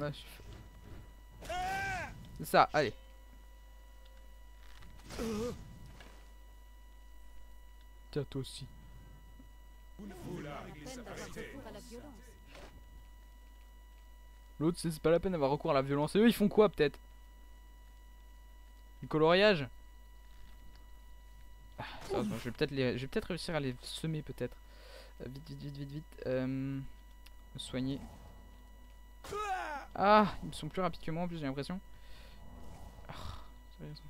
Ouais, c'est ça, allez. Tiens, toi aussi. L'autre, c'est pas la peine d'avoir recours à la violence. Et eux, ils font quoi, peut-être? Du coloriage? Sérieusement, je vais peut-être réussir à les semer, peut-être. Vite. Me soigner. Ah, ils sont plus rapides que moi en plus, j'ai l'impression. Ah, sérieusement.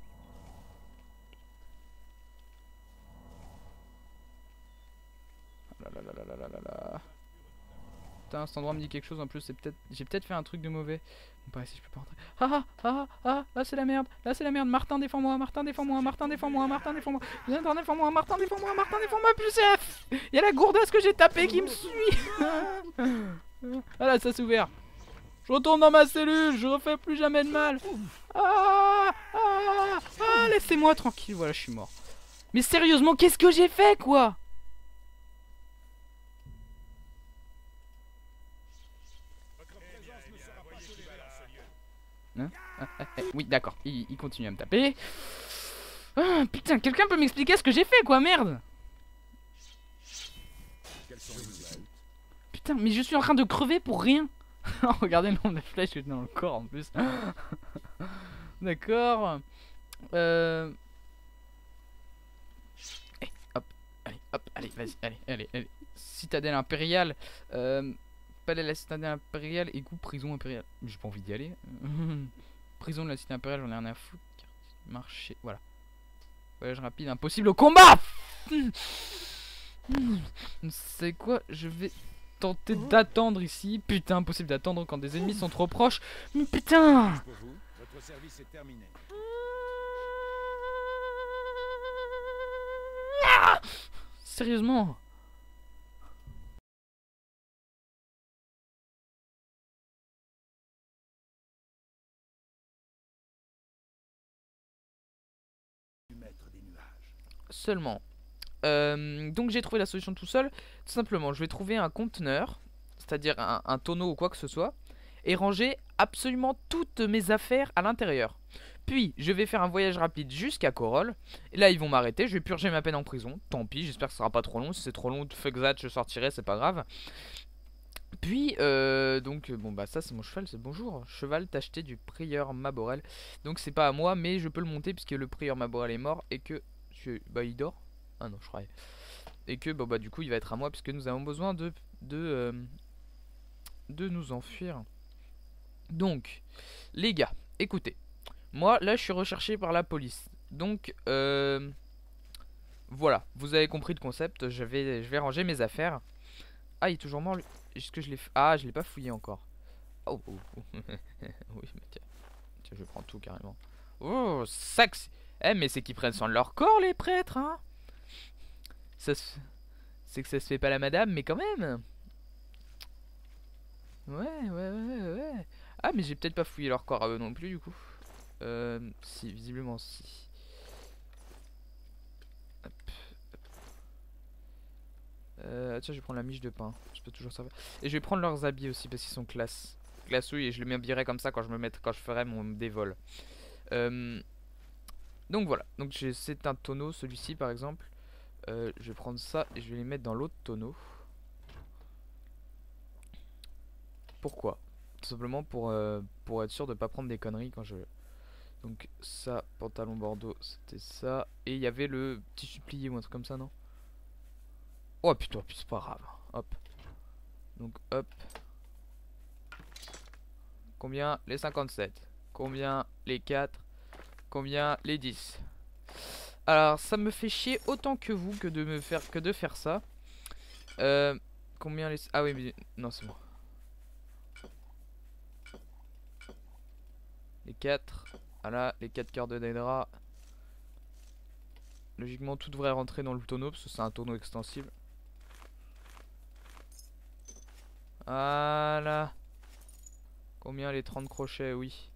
Là. Putain, cet endroit me dit quelque chose en plus, c'est peut-être. J'ai peut-être fait un truc de mauvais. Bon, par ici, je peux pas rentrer. Là c'est la merde, Martin, défends-moi, Martin, défends-moi, Martin, défends-moi, Martin, défends-moi, Martin, défends-moi, Martin, défends-moi, Martin, défends-moi, plus F. Il y a la gourdasse que j'ai tapée qui me suit. Ah là, ça s'est ouvert. Je retourne dans ma cellule, je refais plus jamais de mal. Laissez-moi tranquille, voilà, je suis mort. Mais sérieusement, qu'est-ce que j'ai fait, quoi? Hein? Oui, d'accord, il continue à me taper. Ah, putain, quelqu'un peut m'expliquer ce que j'ai fait, quoi, merde? Putain, mais je suis en train de crever pour rien. Regardez le nombre de flèches que j'ai dans le corps en plus. D'accord. Allez, vas-y, allez. Citadelle impériale. Palais de la citadelle impériale, égout, prison impériale. J'ai pas envie d'y aller. Prison de la cité impériale, j'en ai rien à foutre. Marché, voilà. Voyage rapide, impossible au combat. C'est quoi? Je vais tenter d'attendre ici. Putain, impossible d'attendre quand des ennemis sont trop proches. Mais putain! Votre service est terminé. Sérieusement? Seulement. Donc j'ai trouvé la solution tout seul. Tout simplement, je vais trouver un conteneur, c'est-à-dire un tonneau ou quoi que ce soit, et ranger absolument toutes mes affaires à l'intérieur. Puis je vais faire un voyage rapide jusqu'à Corol. Et là ils vont m'arrêter, je vais purger ma peine en prison. Tant pis, j'espère que ce sera pas trop long. Si c'est trop long, fuck that, je sortirai, c'est pas grave. Puis donc bon bah ça c'est mon cheval, c'est bonjour. Cheval t'acheté du prieur Maborel. Donc c'est pas à moi, mais je peux le monter puisque le prieur Maborel est mort et que bah il dort. Ah non je croyais. Et que bah du coup il va être à moi puisque nous avons besoin de nous enfuir. Donc les gars, écoutez. Moi là je suis recherché par la police. Donc voilà, vous avez compris le concept. Je vais ranger mes affaires. Ah il est toujours mort lui. Est-ce que je l'ai... Ah je l'ai pas fouillé encore. Oh. Oui mais tiens, je prends tout carrément. Oh sac. Mais c'est qu'ils prennent soin de leur corps les prêtres hein. C'est que ça se fait pas la madame, mais quand même. Ouais. Ah, mais j'ai peut-être pas fouillé leur corps à eux non plus, du coup. Si, visiblement, si. Hop. Tiens, je vais prendre la miche de pain. Je peux toujours servir. Et je vais prendre leurs habits aussi, parce qu'ils sont classe. Classouille, et je les m'habillerai comme ça quand je ferai mon dévol. Donc voilà. Donc c'est un tonneau, celui-ci par exemple. Je vais prendre ça et je vais les mettre dans l'autre tonneau. Pourquoi? Tout simplement pour être sûr de pas prendre des conneries quand je... Donc ça, pantalon bordeaux, c'était ça. Et il y avait le petit supplié ou un truc comme ça, non? Oh putain, c'est pas grave. Hop. Donc hop. Combien? Les 57. Combien? Les 4. Combien? Les 10. Alors ça me fait chier autant que vous que de faire ça. Combien les... Ah oui mais... Non c'est bon. Les 4. Voilà, les 4 cœurs de Daedra. Logiquement tout devrait rentrer dans le tonneau parce que c'est un tonneau extensible. Voilà. Combien les 30 crochets? Oui.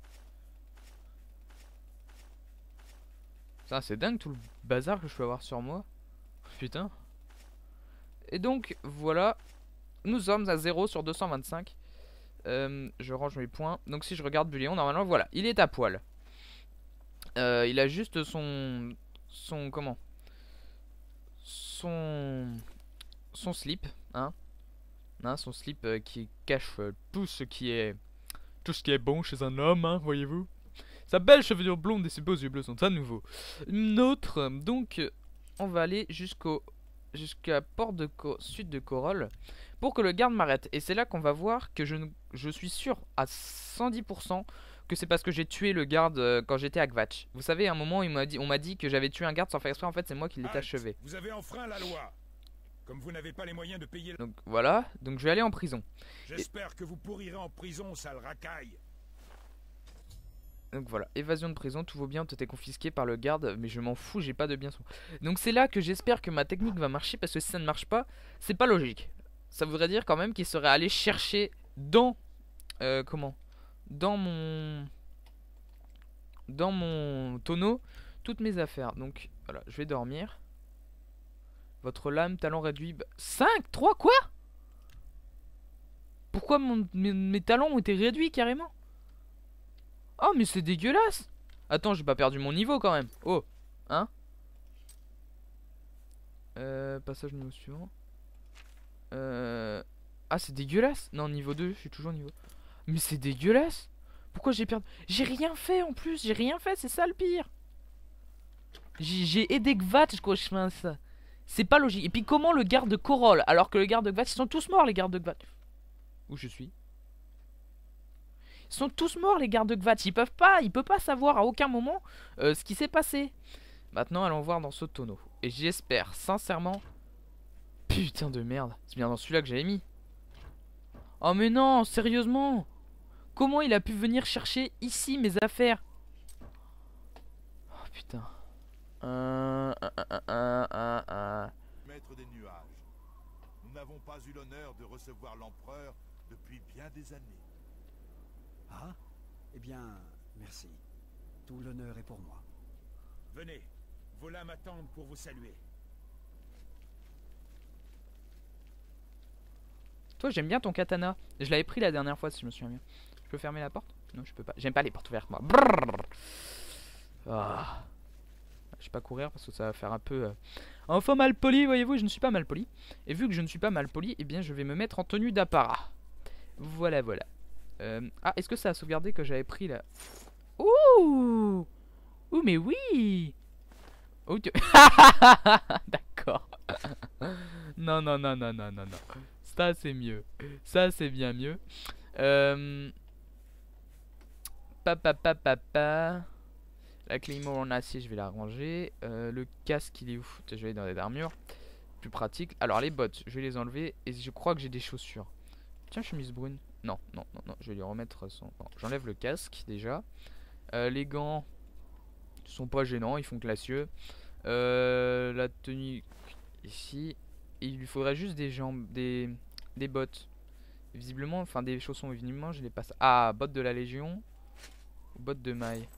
Ça c'est dingue tout le bazar que je peux avoir sur moi. Putain. Et donc voilà. Nous sommes à 0 sur 225. Je range mes points. Donc si je regarde Buléon, normalement, voilà, il est à poil. Il a juste son comment? Son slip, hein, son slip qui cache tout ce qui est bon chez un homme, hein, voyez-vous. Sa belle chevelure blonde et ses beaux yeux bleus sont à nouveau nôtres. Donc on va aller jusqu'à Port de Sud de Corolle pour que le garde m'arrête. Et c'est là qu'on va voir que je suis sûr à 110% que c'est parce que j'ai tué le garde quand j'étais à Gvatch. Vous savez, à un moment, on m'a dit que j'avais tué un garde sans faire exprès. En fait, c'est moi qui l'ai achevé. Vous avez enfreint la loi. Comme vous n'avez pas les moyens de payer... Donc voilà, donc je vais aller en prison. J'espère que vous pourrirez en prison, sale racaille. Donc voilà, évasion de prison, tout vaut bien, tout est confisqué par le garde, mais je m'en fous, j'ai pas de biens. Donc c'est là que j'espère que ma technique va marcher, parce que si ça ne marche pas, c'est pas logique. Ça voudrait dire quand même qu'il serait allé chercher dans... comment? Dans mon tonneau, toutes mes affaires. Donc voilà, je vais dormir. Votre lame, talon réduit... 5 3 quoi? Pourquoi mes talons ont été réduits carrément? Oh mais c'est dégueulasse. Attends, j'ai pas perdu mon niveau quand même. Oh, hein? Passage niveau suivant. Ah c'est dégueulasse. Non, niveau 2, je suis toujours niveau. Mais c'est dégueulasse. Pourquoi j'ai perdu? J'ai rien fait en plus, j'ai rien fait, c'est ça le pire. J'ai aidé Gvatch quoi, je fais ça. C'est pas logique. Et puis comment le garde de Corolle, alors que le garde de Gvatch, ils sont tous morts les gardes de Gvatch. Où je suis? Ils sont tous morts les gardes de Gvatch, il peut pas savoir à aucun moment ce qui s'est passé. Maintenant allons voir dans ce tonneau. Et j'espère sincèrement... Putain de merde, c'est bien dans celui-là que j'avais mis. Oh mais non, sérieusement? Comment il a pu venir chercher ici mes affaires? Oh putain. Maître des nuages, nous n'avons pas eu l'honneur de recevoir l'empereur depuis bien des années. Ah, eh bien, merci. Tout l'honneur est pour moi. Venez, vos lames m'attendent pour vous saluer. Toi j'aime bien ton katana. Je l'avais pris la dernière fois si je me souviens bien. Je peux fermer la porte? Non je peux pas. J'aime pas les portes ouvertes moi. Ah. Je vais pas courir parce que ça va faire un peu enfant mal poli, voyez-vous, je ne suis pas mal poli. Et vu que je ne suis pas mal poli, eh bien je vais me mettre en tenue d'apparat. Voilà voilà. Ah, est-ce que ça a sauvegardé que j'avais pris là? Ouh. Ouh mais oui. Oh, d'accord. Non non non non non non non. Ça c'est mieux. Ça c'est bien mieux. Papa. La Claymore en acier, je vais la ranger. Le casque, il est où? Je vais aller dans les armures. Plus pratique. Alors, les bottes, je vais les enlever. Et je crois que j'ai des chaussures. Tiens, chemise brune. Non, non, non, non. Je vais lui remettre son... Bon, j'enlève le casque, déjà. Les gants sont pas gênants, ils font classieux. La tenue, ici. Et il lui faudrait juste des jambes, des bottes. Visiblement, enfin, des chaussons, évidemment, je les passe. Ah, bottes de la Légion. Ou bottes de maille.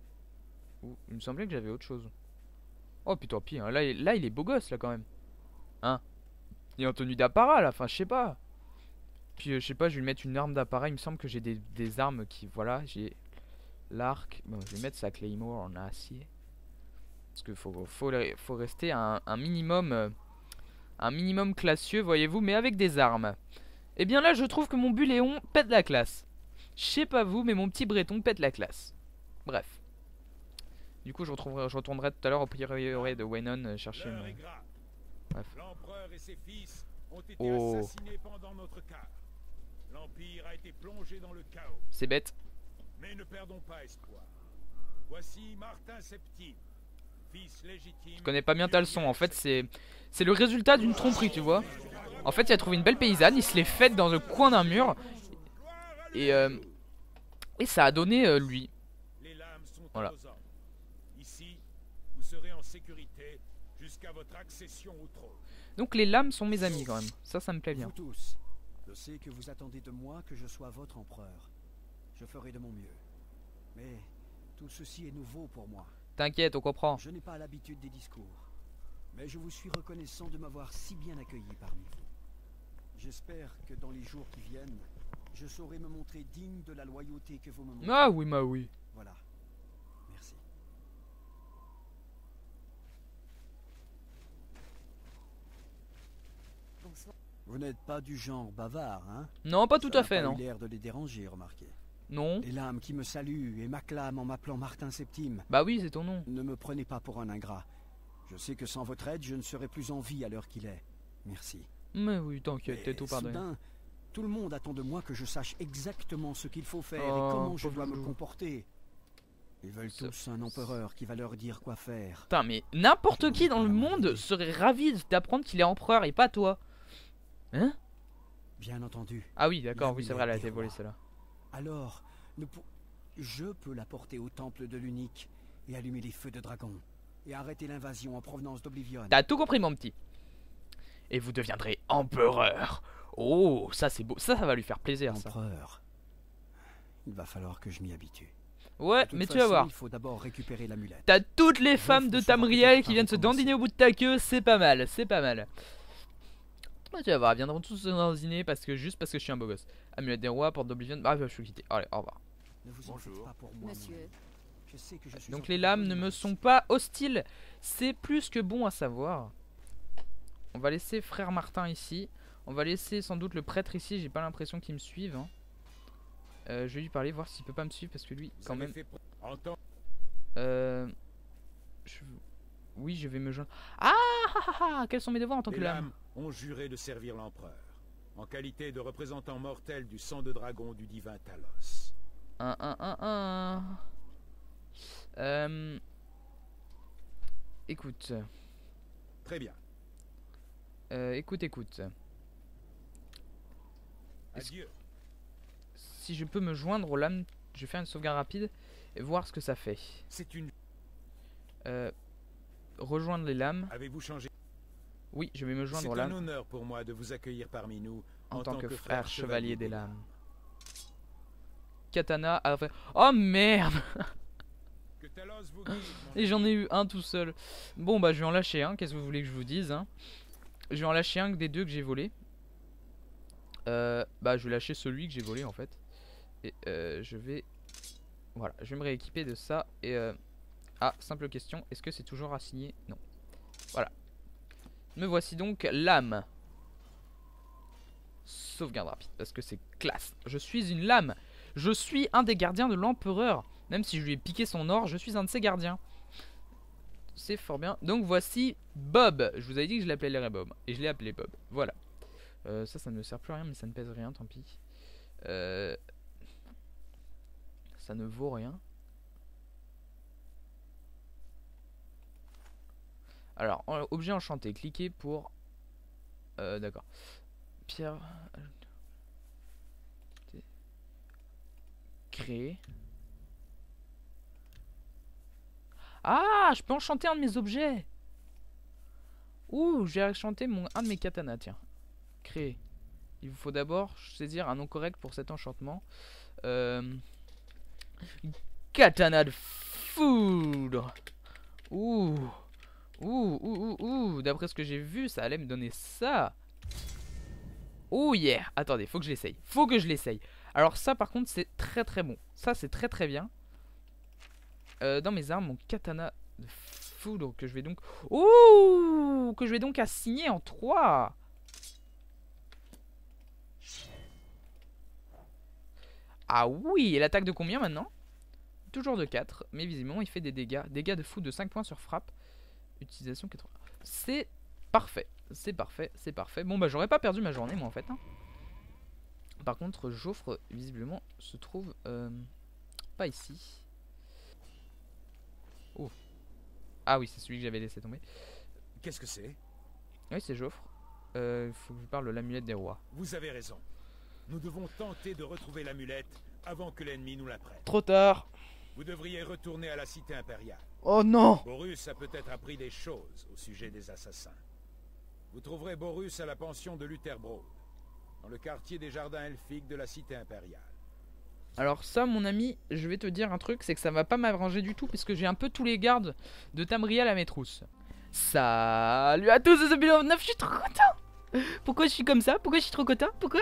Il me semblait que j'avais autre chose. Oh putain pis hein. Là il est beau gosse là quand même. Hein? Il est en tenue d'apparat là, enfin je sais pas. Puis je sais pas, je vais lui mettre une arme d'apparat. Il me semble que j'ai des armes qui... Voilà, j'ai l'arc. Bon, je vais mettre sa Claymore en acier. Parce que faut rester un minimum... un minimum classieux, voyez-vous, mais avec des armes. Et bien là je trouve que mon Buléon pète la classe. Je sais pas vous, mais mon petit Breton pète la classe. Bref. Du coup, je retournerai tout à l'heure au prieuré de Waynon chercher une... Bref. L'empereur et ses fils ont été assassinés pendant notre quart. L'Empire a été plongé dans le chaos. C'est bête. Mais ne perdons pas espoir. Voici Martin Septime, fils légitime... Je connais pas bien ta leçon. En fait, c'est le résultat d'une tromperie, tu vois. En fait, il a trouvé une belle paysanne, il se l'est faite dans le coin d'un mur. Et ça a donné lui. Les lames sont voilà. Ici, vous serez en sécurité jusqu'à votre accession au trône. Donc les lames sont mes amis quand même. Ça me plaît bien. Vous tous, je sais que vous attendez de moi que je sois votre empereur. Je ferai de mon mieux. Mais tout ceci est nouveau pour moi. T'inquiète, on comprend. Je n'ai pas l'habitude des discours. Mais je vous suis reconnaissant de m'avoir si bien accueilli parmi vous. J'espère que dans les jours qui viennent, je saurai me montrer digne de la loyauté que vous me montrez. Ah oui, oui. Voilà. Merci. Bonsoir. Vous n'êtes pas du genre bavard, hein? Non, pas tout Ça à fait, n'a pas non. eu l'air de les déranger, remarquez. Non. Les lames qui me saluent et m'acclament en m'appelant Martin Septime. Bah oui, c'est ton nom. Ne me prenez pas pour un ingrat. Je sais que sans votre aide, je ne serai plus en vie à l'heure qu'il est. Merci. Mais oui, t'inquiète, t'es tout pardonné. Soudain, tout le monde attend de moi que je sache exactement ce qu'il faut faire Oh, et comment je pauvre dois me loulou. comporter. Ils veulent tous un empereur qui va leur dire quoi faire. Putain, mais n'importe qui dans le monde serait ravi d'apprendre qu'il est empereur et pas toi. Hein? Bien entendu. Ah oui, d'accord, Là où oui, il c'est y vrai, a elle a des été volée rois. celle-là. Alors, je peux la porter au temple de l'unique et allumer les feux de dragon et arrêter l'invasion en provenance d'Oblivion. T'as tout compris, mon petit. Et vous deviendrez empereur. Oh, ça c'est beau. Ça va lui faire plaisir, ça. Empereur. Il va falloir que je m'y habitue. Ouais, De toute mais tu vas façon, voir. Il faut d'abord récupérer l'amulette. T'as toutes les femmes de faut savoir Tamriel que qui viennent se commencer. dandiner au bout de ta queue, c'est pas mal, c'est pas mal. Ouais, tu vas voir, ils viendront tous se dandiner juste parce que je suis un beau gosse. Amulette des rois, porte d'Oblivion. Ah, je suis quitté. Allez, au revoir. Ne vous en faites Bonjour. pas pour moi, mon Monsieur. ami. Je sais que je suis Donc un les peu lames ne me égoïste. sont pas hostiles. C'est plus que bon à savoir. On va laisser frère Martin ici. On va laisser sans doute le prêtre ici. J'ai pas l'impression qu'il me suive. Hein. Je vais lui parler, voir s'il peut pas me suivre parce que lui, Vous quand avez même. fait entendre Euh... je- Oui, je vais me joindre. Ah, ah, ah, ah, quels sont mes devoirs en tant que les lame? lames ont juré de servir l'empereur, en qualité de représentant mortel du sang de dragon du divin Talos. Écoute. Très bien. Écoute. Est-ce- Adieu. Si je peux me joindre aux lames, je vais faire une sauvegarde rapide et voir ce que ça fait. C'est une... Rejoindre les lames. Avez-vous changé? Oui, je vais me C'est joindre aux un lames honneur pour moi de vous accueillir parmi nous en tant que frère chevalier des lames. Katana a fait... Oh merde! Que Talos vous guide, mon Et j'en ai eu un tout seul. Bon bah je vais en lâcher un, qu'est-ce que vous voulez que je vous dise hein. Je vais en lâcher un des deux que j'ai volé. Bah je vais lâcher celui que j'ai volé en fait. Et je vais... Voilà, je vais me rééquiper de ça. Et ah, simple question, est-ce que c'est toujours assigné? Non. Voilà. Me voici donc lame. Sauvegarde rapide, parce que c'est classe. Je suis une lame. Je suis un des gardiens de l'empereur. Même si je lui ai piqué son or, je suis un de ses gardiens. C'est fort bien. Donc voici Bob. Je vous avais dit que je l'appellerais Bob. Et je l'ai appelé Bob. Voilà. Ça ne me sert plus à rien, mais ça ne pèse rien, tant pis. Ça ne vaut rien. Alors, objet enchanté. Cliquez pour... D'accord. Pierre... Créer. Ah, je peux enchanter un de mes objets. Ouh, j'ai enchanté un de mes katanas, tiens. Créer. Il vous faut d'abord saisir un nom correct pour cet enchantement. Katana de foudre. Ouh. D'après ce que j'ai vu, ça allait me donner ça. Oh yeah. Attendez, faut que je l'essaye. Faut que je l'essaye. Alors ça par contre c'est très très bon. Ça c'est très très bien. Dans mes armes, mon katana de foudre que je vais donc... Ouh, que je vais donc assigner en 3. Ah oui, et l'attaque de combien maintenant? Toujours de 4, mais visiblement il fait des dégâts. Dégâts de foudre de 5 points sur frappe. Utilisation 80. C'est parfait, c'est parfait, c'est parfait. Bon bah j'aurais pas perdu ma journée moi en fait hein. Par contre Joffre visiblement se trouve pas ici. Oh. Ah oui c'est celui que j'avais laissé tomber. Qu'est-ce que c'est? Oui c'est Joffre. Faut que je parle de l'amulette des rois. Vous avez raison. Nous devons tenter de retrouver l'amulette avant que l'ennemi nous la prenne. Trop tard. Vous devriez retourner à la cité impériale. Oh non. Borus a peut-être appris des choses au sujet des assassins. Vous trouverez Borus à la pension de Lutherbrode, dans le quartier des jardins elfiques de la cité impériale. Alors ça mon ami, je vais te dire un truc, c'est que ça va pas m'arranger du tout puisque j'ai un peu tous les gardes de Tamriel à mes trousses. Salut à tous, c'est The Beloved 9, je suis trop content. Pourquoi je suis comme ça? Pourquoi je suis trop content? Pourquoi?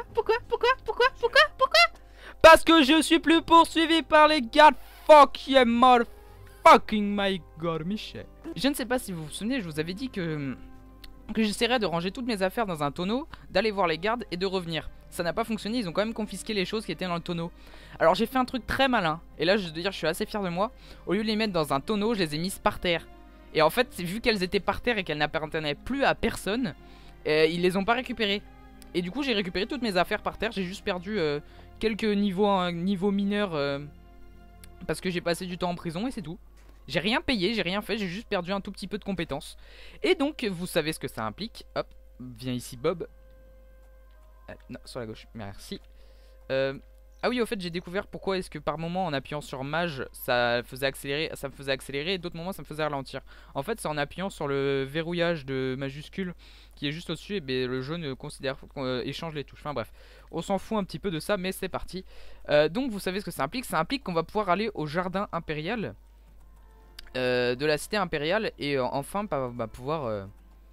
Parce que je suis plus poursuivi par les gardes. Fuck yeah, motherfucking my god, Michel. Je ne sais pas si vous vous souvenez, je vous avais dit que j'essaierais de ranger toutes mes affaires dans un tonneau, d'aller voir les gardes et de revenir. Ça n'a pas fonctionné, ils ont quand même confisqué les choses qui étaient dans le tonneau. Alors j'ai fait un truc très malin, et là je dois dire je suis assez fier de moi. Au lieu de les mettre dans un tonneau, je les ai mises par terre. Et en fait, vu qu'elles étaient par terre et qu'elles n'appartenaient plus à personne, ils les ont pas récupérées. Et du coup j'ai récupéré toutes mes affaires par terre, j'ai juste perdu quelques niveaux mineurs parce que j'ai passé du temps en prison et c'est tout. J'ai rien payé, j'ai rien fait, j'ai juste perdu un tout petit peu de compétences. Et donc, vous savez ce que ça implique. Hop, viens ici Bob. Non, sur la gauche, merci. Ah oui, au fait, j'ai découvert pourquoi est-ce que par moment, en appuyant sur Mage, ça me faisait accélérer, et d'autres moments, ça me faisait ralentir. En fait, c'est en appuyant sur le verrouillage de majuscule qui est juste au-dessus, et ben, le jeu ne considère échange les touches. Enfin bref, on s'en fout un petit peu de ça, mais c'est parti. Donc, vous savez ce que ça implique. Ça implique qu'on va pouvoir aller au jardin impérial de la cité impériale et enfin pouvoir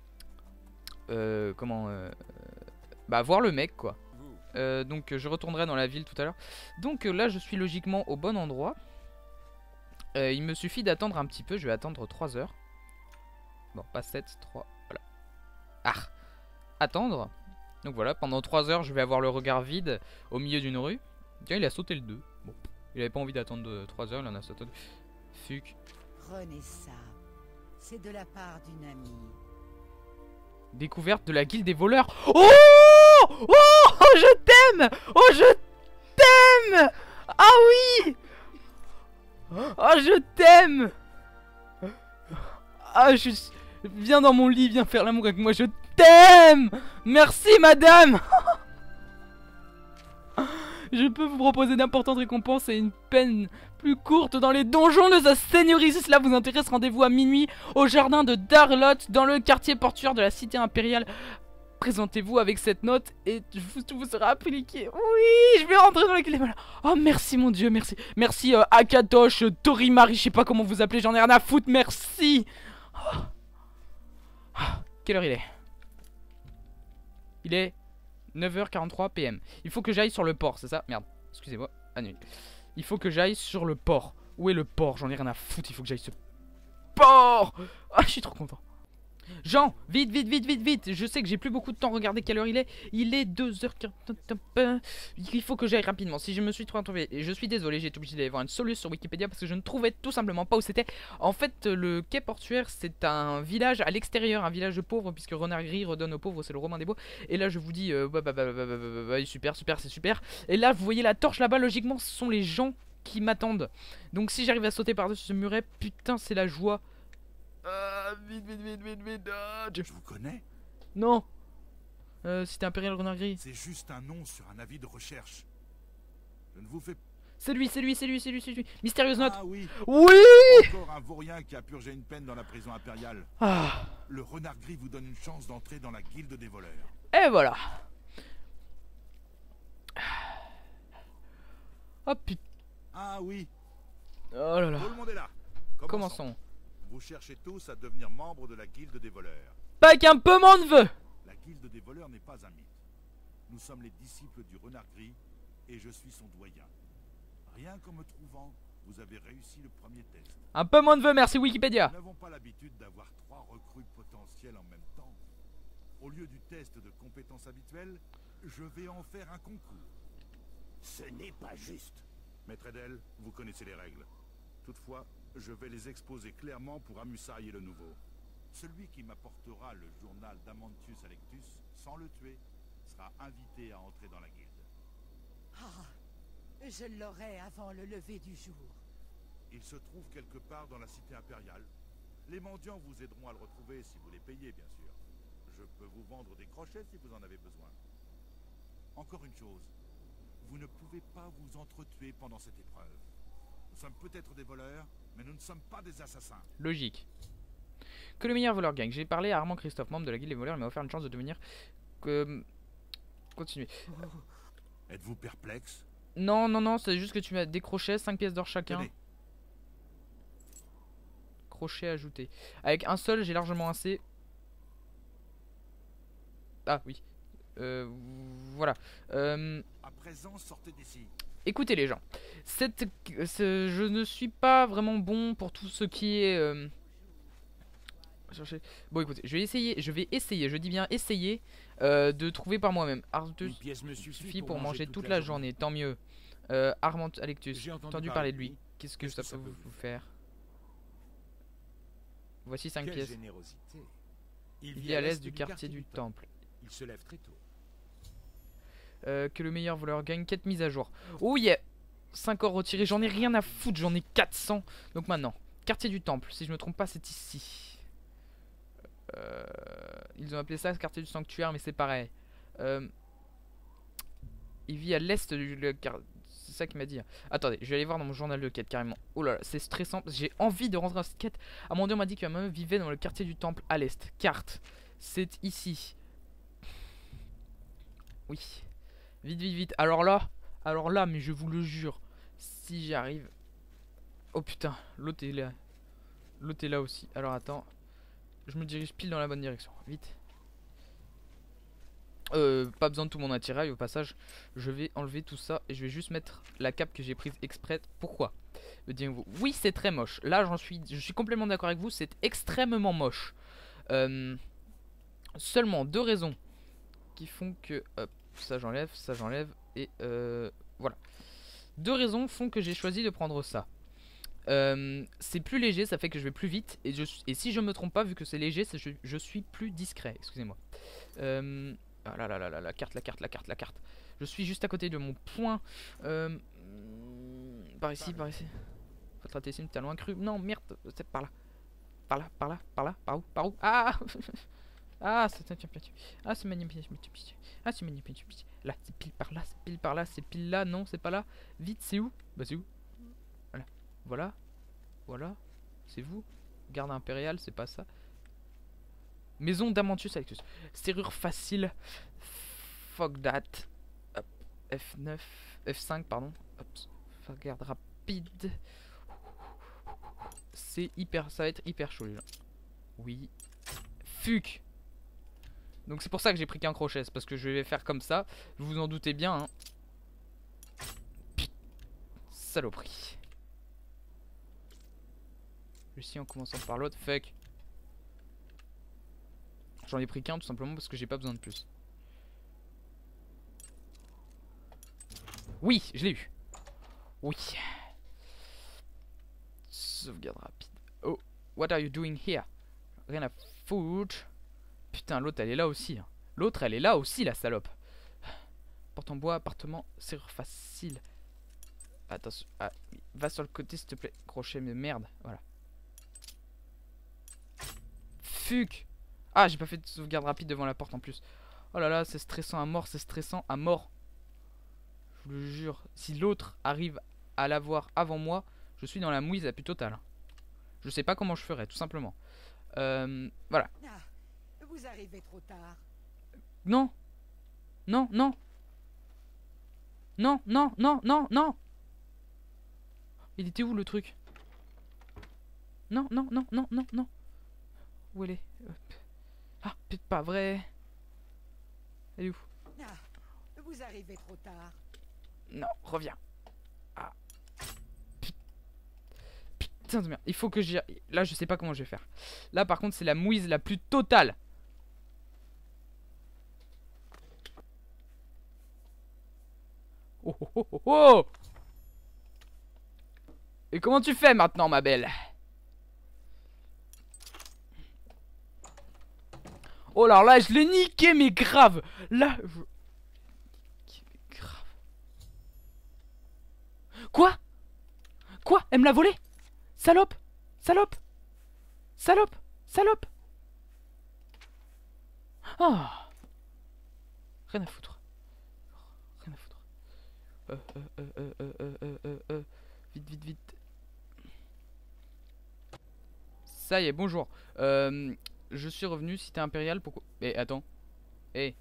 voir le mec quoi. Donc je retournerai dans la ville tout à l'heure. Donc là je suis logiquement au bon endroit. Il me suffit d'attendre un petit peu. Je vais attendre 3 heures. Bon, pas 7, 3, voilà. Ah, attendre. Donc voilà, pendant 3 heures je vais avoir le regard vide au milieu d'une rue. Tiens, il a sauté le 2. Bon, il avait pas envie d'attendre 3 heures, il en a sauté 2. Fuck. Prenez ça. C'est de la part d'une amie. Découverte de la guilde des voleurs. Oh, je t'aime. Oh, je t'aime. Ah oui. Oh, je t'aime. Ah, viens dans mon lit, viens faire l'amour avec moi. Je t'aime. Merci, madame. Je peux vous proposer d'importantes récompenses et une peine plus courte dans les donjons de sa seigneurie. Si cela vous intéresse, rendez-vous à minuit au jardin de Darlotte dans le quartier portuaire de la cité impériale. Présentez-vous avec cette note et tout vous sera appliqué. Oui, je vais rentrer dans la guilde. Oh, merci mon dieu, merci. Merci Akatosh, Torimari, je sais pas comment vous appelez, j'en ai rien à foutre, merci. Quelle heure il est? Il est 9h43 PM. Il faut que j'aille sur le port, c'est ça? Merde, excusez-moi, annulé. Il faut que j'aille sur le port. Où est le port? J'en ai rien à foutre, il faut que j'aille sur le port. Ah, je suis trop content. Jean, vite, vite, vite, vite, vite. Je sais que j'ai plus beaucoup de temps, regardez quelle heure il est. Il est 2h40. Il faut que j'aille rapidement. Si je me suis trouvé, et je suis désolé, j'ai été obligé d'aller voir une solution sur Wikipédia parce que je ne trouvais tout simplement pas où c'était. En fait, le quai portuaire, c'est un village à l'extérieur, un village pauvre, puisque Renard Gris redonne aux pauvres, c'est le Romain des Bois. Et là, je vous dis, super, super, c'est super. Et là, vous voyez la torche là-bas, logiquement, ce sont les gens qui m'attendent. Donc, si j'arrive à sauter par-dessus ce muret, putain, c'est la joie. Vite, vite, vite, vite, vite. Je vous connais? Non. Cité Impériale Renard Gris. C'est juste un nom sur un avis de recherche. Je ne vous fais... C'est lui. Mystérieuse note. Ah oui. Oui. Encore un vaurien qui a purgé une peine dans la prison impériale. Ah. Le Renard Gris vous donne une chance d'entrer dans la guilde des voleurs. Et voilà. Oh putain. Ah oui. Oh là là. Tout le monde est là. Commençons. Vous cherchez tous à devenir membre de la guilde des voleurs. Pas qu'un peu mon neveu. La guilde des voleurs n'est pas un mythe. Nous sommes les disciples du Renard Gris et je suis son doyen. Rien qu'en me trouvant, vous avez réussi le premier test. Un peu mon neveu, merci Wikipédia. Nous n'avons pas l'habitude d'avoir 3 recrues potentielles en même temps. Au lieu du test de compétences habituelles, je vais en faire un concours. Ce n'est pas juste. Maître Edel, vous connaissez les règles. Toutefois, je vais les exposer clairement pour Amusai et le Nouveau. Celui qui m'apportera le journal d'Amantius Alectus, sans le tuer, sera invité à entrer dans la guilde. Ah, je l'aurai avant le lever du jour. Il se trouve quelque part dans la cité impériale. Les mendiants vous aideront à le retrouver si vous les payez, bien sûr. Je peux vous vendre des crochets si vous en avez besoin. Encore une chose, vous ne pouvez pas vous entretuer pendant cette épreuve. Nous sommes peut-être des voleurs, mais nous ne sommes pas des assassins. Logique. Que le meilleur voleur gagne. J'ai parlé à Armand Christophe, membre de la guilde des voleurs, il m'a offert une chance de devenir... Continuez. Êtes-vous perplexe? Non, c'est juste que tu m'as des crochets, 5 pièces d'or chacun. Tenez. Crochet ajouté. Avec un seul, j'ai largement assez. Ah oui. Voilà. À présent, sortez d'ici. Écoutez les gens, je ne suis pas vraiment bon pour tout ce qui est... Bon écoutez, je vais essayer, je dis bien essayer de trouver par moi-même. Une pièce me Suffit pour manger toute la journée, tant mieux. Armand Alectus, J'ai entendu parler de lui. Qu'est-ce que ça peut vous faire? Voici 5 Quelle pièces. générosité. Il vit à l'est du quartier du Temple. Il se lève très tôt. Que le meilleur voleur gagne 4 mises à jour. Oh yeah, 5 or retirés, j'en ai rien à foutre, j'en ai 400. Donc maintenant, quartier du Temple, si je me trompe pas c'est ici. Ils ont appelé ça quartier du sanctuaire mais c'est pareil. Il vit à l'est du... C'est ça qu'il m'a dit. Attendez, je vais aller voir dans mon journal de quête carrément. Oh là là, c'est stressant. J'ai envie de rentrer dans cette quête. À mon dieu, on m'a dit que ma meuf vivait dans le quartier du Temple à l'est. Carte. C'est ici. Oui. Vite, vite, vite. Alors là, mais je vous le jure, si j'y arrive. Oh putain, l'autre est là. L'autre est là aussi. Alors attends. Je me dirige pile dans la bonne direction. Vite. Pas besoin de tout mon attirail au passage. Je vais enlever tout ça et je vais juste mettre la cape que j'ai prise exprès. Pourquoi? Me direz-vous? Oui, c'est très moche. Là, je suis complètement d'accord avec vous. C'est extrêmement moche. Seulement 2 raisons qui font que... Hop, ça j'enlève et voilà. 2 raisons font que j'ai choisi de prendre ça. C'est plus léger, ça fait que je vais plus vite et si je me trompe pas, vu que c'est léger, je suis plus discret. Excusez-moi. Ah là là là là, la carte. Je suis juste à côté de mon point. Par ici. Faut traiter ici, t'as loin cru. Non, merde, c'est par là. Par où? Ah ah, c'est magnifique. Ah, c'est magnifique. Là, c'est pile par là, c'est pile là. Non, c'est pas là. Vite, c'est où? Bah, c'est où? Voilà. C'est vous? Garde impériale, c'est pas ça. Maison d'Amantius Alectus. Serrure facile. Fuck that. Hop. F9. F5, pardon. Hop. Sauvegarde rapide. C'est hyper. Ça va être hyper chaud, les gens. Oui. Fuck. Donc c'est pour ça que j'ai pris qu'un crochet. C'est parce que je vais faire comme ça. Vous vous en doutez bien, hein. Saloperie. Ici en commençant par l'autre. Fuck. J'en ai pris qu'un tout simplement parce que j'ai pas besoin de plus. Oui, je l'ai eu. Oui. Sauvegarde rapide. Oh, what are you doing here? Rien à foutre. Putain, l'autre elle est là aussi. Hein. L'autre elle est là aussi, la salope. Porte en bois, appartement, serrure facile. Attention. Ah, va sur le côté s'il te plaît. Crochet, mais merde. Voilà. Fuck. Ah, j'ai pas fait de sauvegarde rapide devant la porte en plus. Oh là là, c'est stressant à mort, Je vous le jure. Si l'autre arrive à l'avoir avant moi, je suis dans la mouise la plus totale. Je sais pas comment je ferais, tout simplement. Voilà. Ah, vous arrivez trop tard. Non. Non. Il était où le truc? Non. Où elle est? Ah, peut-être pas vrai. Elle est où? Ah, vous arrivez trop tard. Non, reviens. Ah. Putain de merde. Il faut que j'y... Là, je sais pas comment je vais faire. Là, par contre, c'est la mouise la plus totale. Oh. Et comment tu fais maintenant, ma belle? Oh là là, je l'ai niqué, mais grave. Là, grave. Quoi? Elle me l'a volé? Salope. Oh. Rien à foutre. Vite. Ça y est, bonjour. Je suis revenu, cité impériale, pourquoi... Eh, attends. Eh.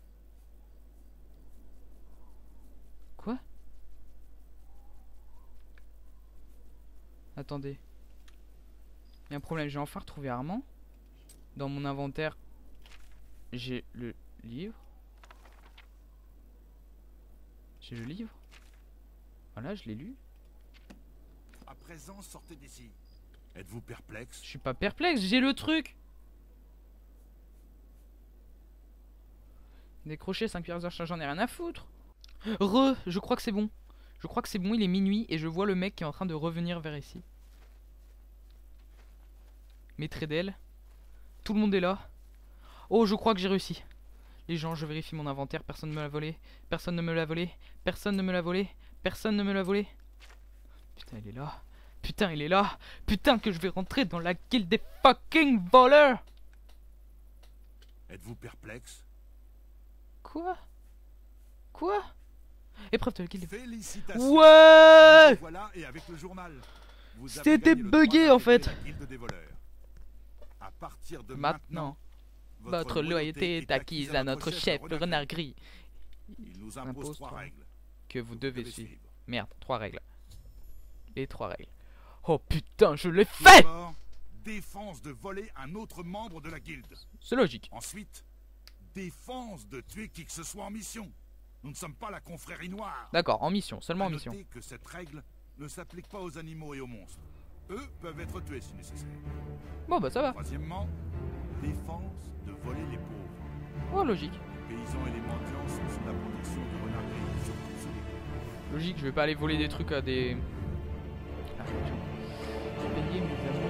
Quoi? Attendez. Il y a un problème, j'ai enfin retrouvé Armand. Dans mon inventaire, j'ai le livre. J'ai le livre. Voilà, je l'ai lu. À présent, sortez d'ici. Êtes-vous perplexe? Je suis pas perplexe, j'ai le truc. Décrocher 5 pierres d'argent, j'en ai rien à foutre. Je crois que c'est bon. Je crois que c'est bon, il est minuit et je vois le mec qui est en train de revenir vers ici. Maître d'elle. Tout le monde est là. Oh, je crois que j'ai réussi. Les gens, je vérifie mon inventaire, personne ne me l'a volé. Personne ne me l'a volé. Personne ne me l'a volé. Personne ne me l'a volé. Putain, il est là. Putain, il est là. Putain, que je vais rentrer dans la guilde des fucking voleurs. Êtes-vous perplexe? Quoi? Quoi? Épreuve de la guilde. Félicitations. Ouais! Voilà, et avec le journal. Vous avez C'était gagné le bugué, droit en fait. d'intégrer la guilde des voleurs. À partir de Maintenant, maintenant, votre loyauté est acquise à notre chef, le renard gris. Il nous impose 3 règles. Que vous devez suivre. Merde, 3 règles. Les 3 règles. Oh putain, je l'ai fait! D'abord, défense de voler un autre membre de la guilde. C'est logique. Ensuite, défense de tuer qui que ce soit en mission. Nous ne sommes pas la confrérie noire. D'accord, en mission, seulement en À mission. noter que cette règle ne s'applique pas aux animaux et aux monstres. Eux peuvent être tués si nécessaire. Bon bah ça va. Troisièmement, défense de voler les pauvres. Oh logique. Les paysans et les mendiants sont sous la protection du renard gris, surtout sous les... Logique, je vais pas aller voler des trucs à des... Ah, j'ai payé mes amis.